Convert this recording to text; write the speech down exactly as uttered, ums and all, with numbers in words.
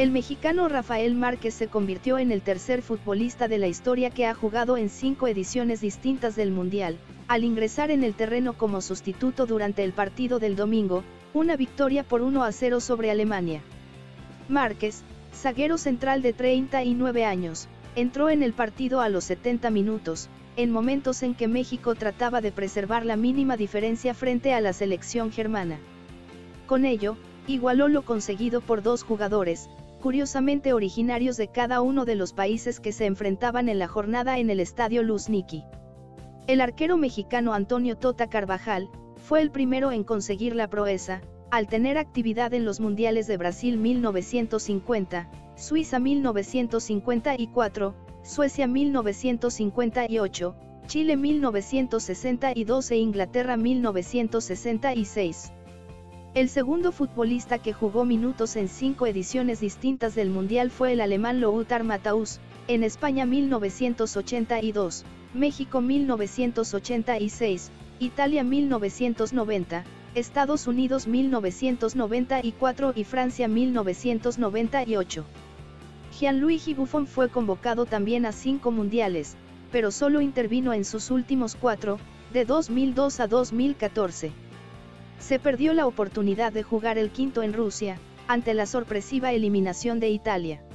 El mexicano Rafael Márquez se convirtió en el tercer futbolista de la historia que ha jugado en cinco ediciones distintas del Mundial, al ingresar en el terreno como sustituto durante el partido del domingo, una victoria por uno a cero sobre Alemania. Márquez, zaguero central de treinta y nueve años, entró en el partido a los setenta minutos, en momentos en que México trataba de preservar la mínima diferencia frente a la selección germana. Con ello, igualó lo conseguido por dos jugadores, curiosamente originarios de cada uno de los países que se enfrentaban en la jornada en el Estadio Luzhniki. El arquero mexicano Antonio Tota Carvajal fue el primero en conseguir la proeza, al tener actividad en los Mundiales de Brasil mil novecientos cincuenta, Suiza mil novecientos cincuenta y cuatro, Suecia mil novecientos cincuenta y ocho, Chile mil novecientos sesenta y dos e Inglaterra mil novecientos sesenta y seis. El segundo futbolista que jugó minutos en cinco ediciones distintas del Mundial fue el alemán Lothar Matthaus, en España mil novecientos ochenta y dos, México mil novecientos ochenta y seis, Italia mil novecientos noventa, Estados Unidos mil novecientos noventa y cuatro y Francia mil novecientos noventa y ocho. Gianluigi Buffon fue convocado también a cinco mundiales, pero solo intervino en sus últimos cuatro, de dos mil dos a dos mil catorce. Se perdió la oportunidad de jugar el quinto en Rusia, ante la sorpresiva eliminación de Italia.